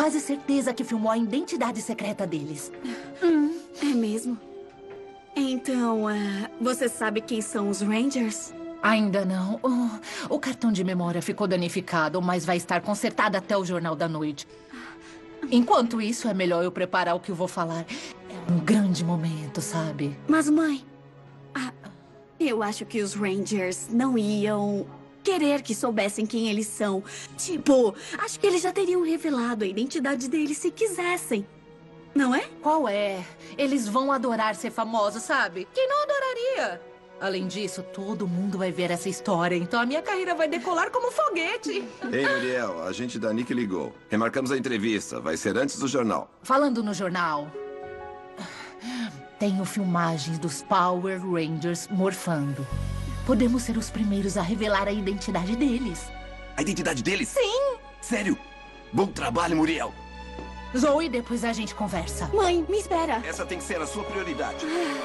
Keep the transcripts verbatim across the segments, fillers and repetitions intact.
quase certeza que filmou a identidade secreta deles. Hum, é mesmo? Então, uh, você sabe quem são os Rangers? Ainda não. Oh, o cartão de memória ficou danificado, mas vai estar consertado até o Jornal da Noite. Enquanto isso, é melhor eu preparar o que eu vou falar. É um grande momento, sabe? Mas, mãe, ah, eu acho que os Rangers não iam querer que soubessem quem eles são. Tipo, acho que eles já teriam revelado a identidade deles se quisessem. Não é? Qual é? Eles vão adorar ser famosos, sabe? Quem não adoraria? Além disso, todo mundo vai ver essa história, então a minha carreira vai decolar como um foguete. Ei, Muriel, a gente da Nick ligou. Remarcamos a entrevista. Vai ser antes do jornal. Falando no jornal, tenho filmagens dos Power Rangers morfando. Podemos ser os primeiros a revelar a identidade deles. A identidade deles? Sim! Sério? Bom trabalho, Muriel. Zoe, depois a gente conversa. Mãe, me espera. Essa tem que ser a sua prioridade.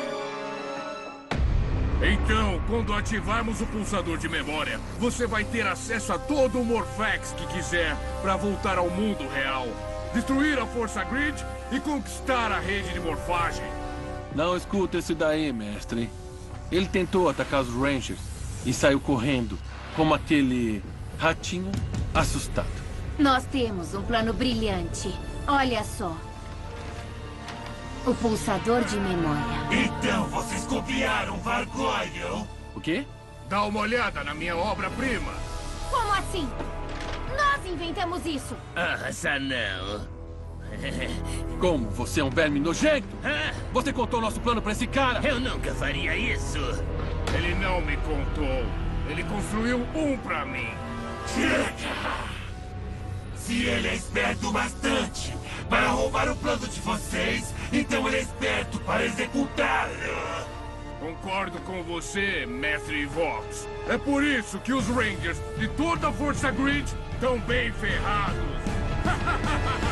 Então, quando ativarmos o pulsador de memória, você vai ter acesso a todo o Morphex que quiser para voltar ao mundo real, destruir a Força Grid e conquistar a rede de morfagem. Não escuta esse daí, mestre. Ele tentou atacar os Rangers e saiu correndo, como aquele ratinho assustado. Nós temos um plano brilhante. Olha só. O pulsador de memória. Então vocês copiaram Vargoyle? O quê? Dá uma olhada na minha obra-prima. Como assim? Nós inventamos isso. Ah, não. Como? Você é um verme nojento? Você contou nosso plano pra esse cara? Eu nunca faria isso. Ele não me contou. Ele construiu um pra mim. Se ele é esperto bastante para roubar o plano de vocês, então ele é esperto para executá-lo. Concordo com você, Mestre Vox. É por isso que os Rangers de toda a Força Grid estão bem ferrados.